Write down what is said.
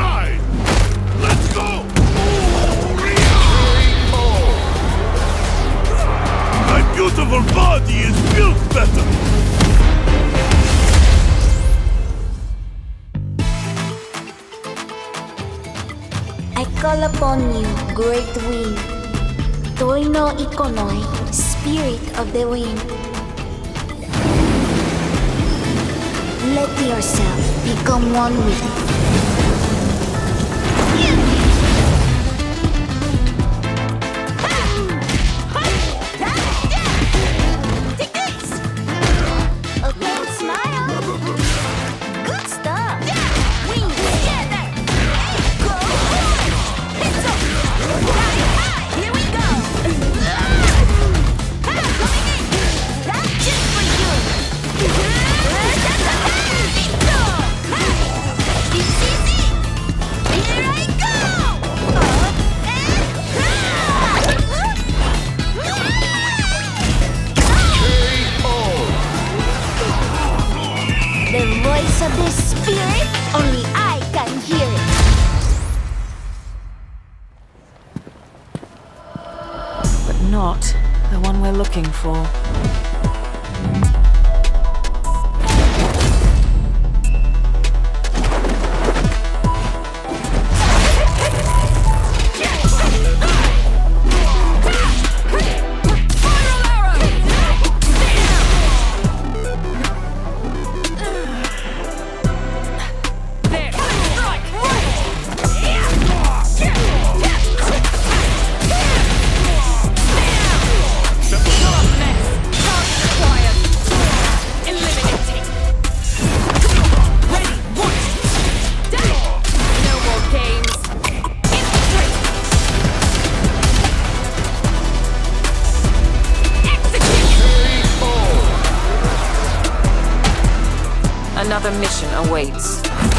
ride! Let's go! My beautiful body is built better! I call upon you, great wind. Toi no ikonoi, spirit of the wind. Let yourself become one with it. Of this spirit, only I can hear it. But not the one we're looking for. Another mission awaits.